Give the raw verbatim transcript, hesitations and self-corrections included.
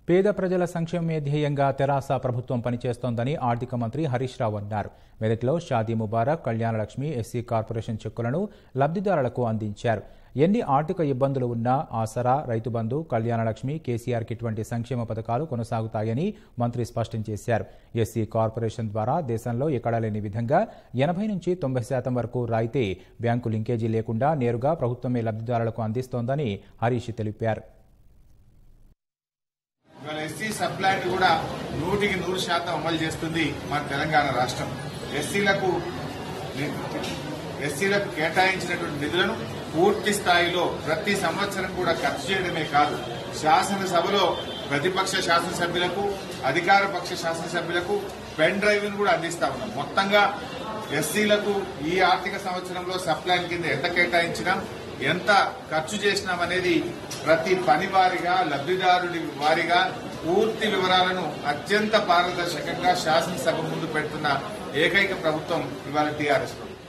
పేద ప్రజల సంక్షేమమే ధ్యేయంగా తెరాస ప్రభుత్వం పనిచేస్తోందని ఆర్థిక మంత్రి హరీష్ రావు అన్నారు. మెదక్లో షాదీ ముబారక్, కళ్యాణలక్ష్మి, ఎస్సీ కార్పొరేషన్ చెక్కులను లబ్ధిదారులకు అందించారు. ఎన్ని ఆర్థిక ఇబ్బందులు ఉన్నా ఆసరా, రైతు బంధు, కళ్యాణలక్ష్మి, కేసీఆర్కి ఇటువంటి సంక్షేమ పథకాలు కొనసాగుతాయని మంత్రి స్పష్టం చేశారు. ఎస్సీ కార్పొరేషన్ ద్వారా దేశంలో ఎక్కడా లేని విధంగా ఎనభై నుంచి తొంభై శాతం వరకు రాయితీ బ్యాంకు లింకేజీ లేకుండా నేరుగా ప్రభుత్వమే లబ్ధిదారులకు అందిస్తోందని హరీష్ తెలిపారు. ఇవాళ ఎస్సీ సబ్ప్లాన్ కూడా నూటికి నూరు శాతం అమలు చేస్తుంది మన తెలంగాణ రాష్ట్రం. ఎస్సీలకు ఎస్సీలకు కేటాయించినటువంటి నిధులను పూర్తి స్థాయిలో ప్రతి సంవత్సరం కూడా ఖర్చు చేయడమే కాదు, శాసనసభలో ప్రతిపక్ష శాసనసభ్యులకు, అధికార పక్ష శాసనసభ్యులకు పెన్ డ్రైవ్ ను కూడా అందిస్తా ఉన్నాం. మొత్తంగా ఎస్సీలకు ఈ ఆర్థిక సంవత్సరంలో సబ్ప్లాన్ కింద ఎంత కేటాయించినాం, ఎంత ఖర్చు చేసినామనేది ప్రతి పని వారిగా, లబ్ధిదారుడి వారిగా పూర్తి వివరాలను అత్యంత పారదర్శకంగా శాసనసభ ముందు పెడుతున్న ఏకైక ప్రభుత్వం ఇవాళ టీఆర్ఎస్ ప్రభుత్వం.